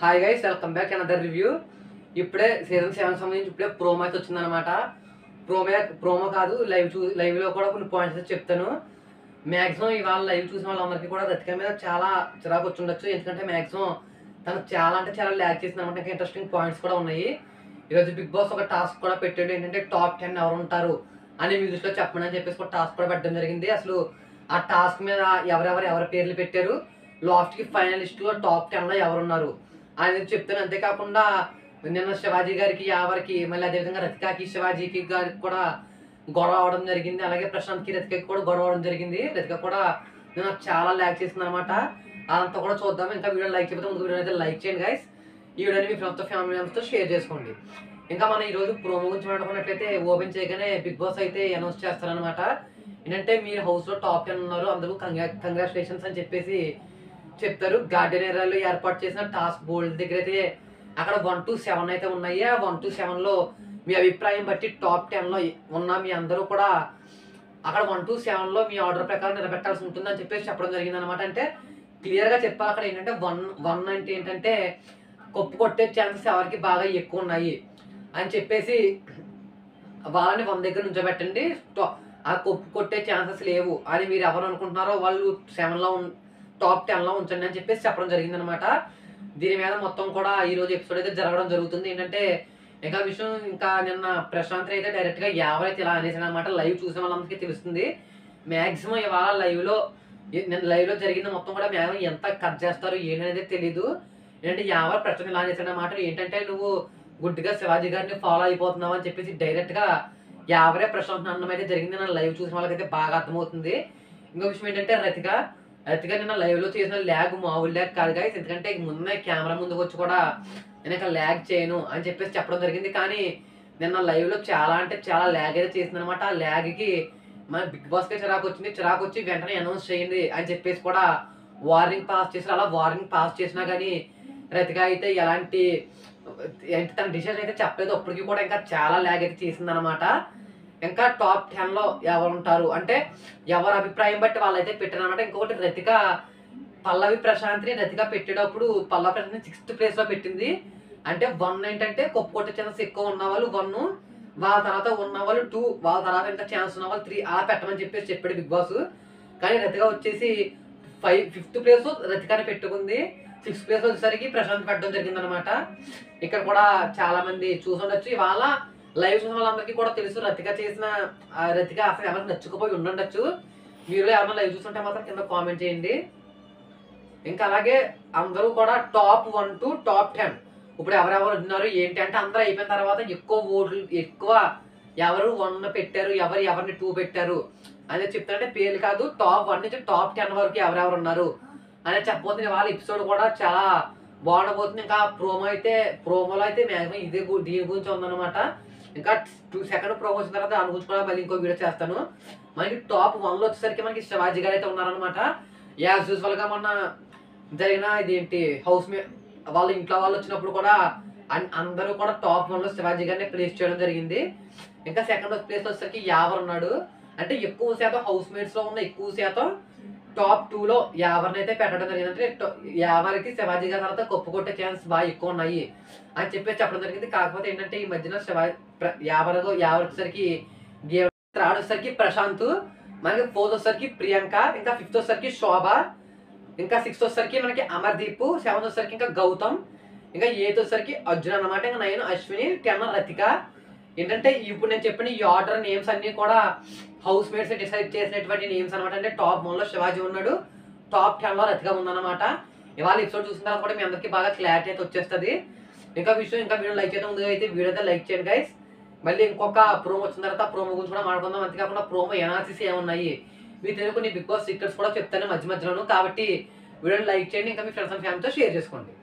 Hi guys, welcome back another review. ఇప్పుడే season 7 సంబంధించి ఇప్పుడే ప్రోమో అయితే వచ్చిందనమాట. ప్రోమో కాదు, లైవ్లో కూడా కొన్ని పాయింట్స్ అయితే చెప్తాను. మ్యాక్సిమం ఇవాళ లైవ్ చూసిన వాళ్ళందరికీ కూడా రతిక మీద చాలా చిరాకు వచ్చి ఉండొచ్చు. ఎందుకంటే మ్యాక్సిమం తను చాలా అంటే చాలా ల్యాక్ చేసింది అనమాట. ఇంకా ఇంట్రెస్టింగ్ పాయింట్స్ కూడా ఉన్నాయి. ఈరోజు బిగ్ బాస్ ఒక టాస్క్ కూడా పెట్టాడు. ఏంటంటే టాప్ 10 ఎవరు ఉంటారు అని మీ దృష్టిలో చెప్పండి అని చెప్పేసి ఒక టాస్క్ కూడా పెట్టడం జరిగింది. అసలు ఆ టాస్క్ మీద ఎవరి పేర్లు పెట్టారు, లాస్ట్కి ఫైనలిస్ట్లో టాప్ 10లో ఎవరున్నారు అనేది చెప్తాను. అంతేకాకుండా నిన్న శివాజీ గారికి యావరికి, మళ్ళీ అదేవిధంగా రతికాకి శివాజీకి గారికి కూడా గొడవ అవడం జరిగింది. అలాగే ప్రశాంత్కి రతికకి కూడా గొడవ అవడం జరిగింది. రతిక కూడా నిన్న చాలా ల్యాక్ చేసింది అనమాట. అదంతా కూడా చూద్దాం. ఇంకా వీడియో లైక్ చేయకపోతే ముందు వీడియో అయితే లైక్ చేయండి గైస్. ఈ వీడియోని మీ ఫ్రెండ్స్తో ఫ్యామిలీ మెంబర్స్తో షేర్ చేసుకోండి. ఇంకా మనం ఈరోజు ప్రోమో గురించి మాట్లాడుకున్నట్లయితే ఓపెన్ చేయగానే బిగ్ బాస్ అయితే అనౌన్స్ చేస్తారనమాట. ఏంటంటే మీరు హౌస్లో టాప్ 10 ఉన్నారు, అందరూ కంగ్రాచులేషన్స్ అని చెప్పేసి చెప్తారు. గార్డెన్ ఏరియాలో ఏర్పాటు చేసిన టాస్క్ బోర్డు దగ్గర అయితే అక్కడ 1 to 7 అయితే ఉన్నాయి. ఆ 1 to 7లో మీ అభిప్రాయం బట్టి టాప్ 10లో ఉన్న మీ అందరూ కూడా అక్కడ 1 to 7లో మీ ఆర్డర్ ప్రకారం నిలబెట్టాల్సి ఉంటుంది అని చెప్పేసి చెప్పడం జరిగింది అనమాట. అంటే క్లియర్గా చెప్పాలి. అక్కడ ఏంటంటే వన్ అంటే ఏంటంటే కప్పు కొట్టే ఛాన్సెస్ ఎవరికి బాగా ఎక్కువ ఉన్నాయి అని చెప్పేసి వాళ్ళని 1 దగ్గర నుంచోబెట్టండి. ఆ కప్పు కొట్టే ఛాన్సెస్ లేవు అని మీరు ఎవరు అనుకుంటున్నారో వాళ్ళు టాప్ 10లో ఉంచండి అని చెప్పేసి చెప్పడం జరిగింది అనమాట. దీని మీద మొత్తం కూడా ఈరోజు ఎపిసోడ్ అయితే జరగడం జరుగుతుంది. ఏంటంటే ఇంకా నిన్న ప్రశాంత్ అయితే డైరెక్ట్గా ఎవరైతే ఇలా అనేసాడు అనమాట. లైవ్ చూసిన వాళ్ళందరికీ తెలుస్తుంది. మ్యాక్సిమం ఇవాళ లైవ్లో జరిగింది మొత్తం కూడా మ్యాక్సిమం ఎంత కట్ చేస్తారు ఏంటనేది తెలీదు. ఏంటంటే ఎవరు ప్రశాంత్ ఇలా అనేసాడు అనమాట. ఏంటంటే నువ్వు గుడ్డిగా శివాజీ గారిని ఫాలో అయిపోతున్నావు అని చెప్పేసి డైరెక్ట్గా ఎవరే ప్రశాంత్ అన్నం అయితే జరిగింది. నన్ను లైవ్ చూసిన వాళ్ళకైతే బాగా అర్థమవుతుంది. ఇంకో విషయం ఏంటంటే రతిక నిన్న లైవ్లో చేసిన ల్యాగ్ మామూలు ల్యాగ్ కాదు గైస్. ఎందుకంటే ముందే కెమెరా ముందుకు వచ్చి కూడా నేను ఇక్కడ ల్యాగ్ చేయను అని చెప్పేసి చెప్పడం జరిగింది. కానీ నిన్న లైవ్లో చాలా అంటే చాలా ల్యాగ్ అయితే చేసింది అనమాట. ఆ ల్యాగ్కి మన బిగ్ బాస్కే చిరాకు వచ్చింది. చిరాకు వచ్చి వెంటనే అనౌన్స్ చేయండి అని చెప్పేసి కూడా వార్నింగ్ పాస్ చేశారు. అలా వార్నింగ్ పాస్ చేసినా కానీ రతిక అయితే ఎలాంటి తన డిసిషన్ అయితే చెప్పలేదు. అప్పటికి కూడా ఇంకా చాలా ల్యాగ్ అయితే చేసింది అనమాట. ఇంకా టాప్ 10లో ఎవరు ఉంటారు అంటే ఎవరి అభిప్రాయం బట్టి వాళ్ళైతే పెట్టారనమాట. ఇంకొకటి పల్లవి ప్రశాంత్ని రతిక పెట్టేటప్పుడు పల్లవి ప్రశాంత్ని 6th ప్లేస్లో పెట్టింది. అంటే 1 ఏంటంటే కప్పు కొట్టే ఛాన్స్ ఎక్కువ ఉన్న వాళ్ళు 1, వాళ్ళ తర్వాత ఉన్న వాళ్ళు 2, వాళ్ళ తర్వాత ఇంకా ఛాన్స్ ఉన్న వాళ్ళు 3 అలా పెట్టమని చెప్పేసి చెప్పాడు బిగ్ బాస్. కానీ రతిక వచ్చేసి 5th ప్లేస్ రతికాని పెట్టుకుంది. 6th ప్లేస్ వచ్చేసరికి ప్రశాంత్ పెట్టడం జరిగిందనమాట. ఇక్కడ కూడా చాలా మంది చూసుండొచ్చు. ఇవాళ లైవ్ చూసిన వాళ్ళందరికీ కూడా తెలుసు రతిక అసలు ఎవరికి నచ్చుకుపోయి ఉండొచ్చు. మీరు ఎవరైనా లైవ్ చూస్తుంటే మాత్రం కింద కామెంట్ చేయండి. ఇంకా అలాగే అందరూ కూడా టాప్ 1 to టాప్ 10 ఇప్పుడు ఎవరెవరు ఉన్నారు ఏంటి అంటే అందరూ అయిపోయిన తర్వాత ఎక్కువ ఎవరు 1 పెట్టారు, ఎవరిని 2 పెట్టారు అనేది చెప్తారంటే పేర్లు కాదు, టాప్ 1 నుంచి టాప్ 10 వరకు ఎవరెవరు ఉన్నారు అనేది చెప్పబోతుంది. వాళ్ళ ఎపిసోడ్ కూడా చాలా బాగుండబోతుంది. ఇంకా ప్రోమోలో అయితే మ్యాక్సిమం దీని గురించి ఉందన్నమాట. ఇంకా 2 ప్రోమో వచ్చిన తర్వాత దాని గురించి కూడా మళ్ళీ ఇంకో వీడియో చేస్తాను. మనకి టాప్ 1లో వచ్చేసరికి మనకి శివాజీ గారు అయితే ఉన్నారనమాట. యాజ్ యూజువల్గా మొన్న జరిగిన హౌస్ వాళ్ళ ఇంట్లో వాళ్ళు వచ్చినప్పుడు కూడా అందరూ కూడా టాప్ 1లో శివాజీ గారిని ప్లేస్ చేయడం జరిగింది. ఇంకా సెకండ్ ప్లేస్ వచ్చేసరికి యావర్ ఉన్నాడు. అంటే ఎక్కువ శాతం హౌస్ మేట్స్లో ఉన్న ఎక్కువ శాతం టాప్ 2లో యావర్నైతే పెట్టడం జరిగింది. అంటే యావర్కి శివాజీ గారి తర్వాత కప్పు కొట్టే ఛాన్స్ బాగా ఎక్కువ ఉన్నాయి అని చెప్పేసి చెప్పడం జరిగింది. కాకపోతే ఏంటంటే ఈ మధ్యన యావర్ వచ్చేసరికి థర్డ్ వచ్చేసరికి ప్రశాంత్, మనకి 4th వచ్చేసరికి ప్రియాంక, ఇంకా 5th వచ్చేసరికి శోభ, ఇంకా 6th వచ్చేసరికి మనకి అమర్దీప్, 7th వచ్చేసరికి ఇంకా గౌతమ్, ఇంకా 8th వచ్చేసరికి అర్జున్ అనమాట. ఇంకా 9 అశ్విని, 10 రతిక. ఏంటంటే ఇప్పుడు నేను చెప్పిన ఈ ఆర్డర్ నేమ్స్ అన్ని కూడా హౌస్ మేట్స్ డిసైడ్ చేసినటువంటి నేమ్స్ అనమాట. అంటే టాప్ 1లో శివాజీ ఉన్నాడు, టాప్ 10లో రతిక ఉందన్నమాట. ఇవాళ ఎపిసోడ్ చూసిన తర్వాత కూడా మీ అందరికీ బాగా క్లారిటీ అయితే వచ్చేస్తుంది. ఇంకా వీడియో లైక్ చేయడం ముందుగా అయితే వీడియో అయితే లైక్ చేయండి గైస్. మళ్ళీ ఇంకొక ప్రోమో వచ్చిన తర్వాత ప్రోమో గురించి కూడా మాట్లాడుకుందాం. అంతేకాకుండా ప్రోమో ఎనాలిసిస్ ఏమున్నాయి మీ తెలియదు కొన్ని బిగ్ బాస్ సీక్రెట్స్ కూడా చెప్తాను మధ్య మధ్యలోను. కాబట్టి వీడియోని లైక్ చేయండి. ఇంకా మీ ఫ్రెండ్స్ అండ్ ఫ్యామిలీతో షేర్ చేసుకోండి.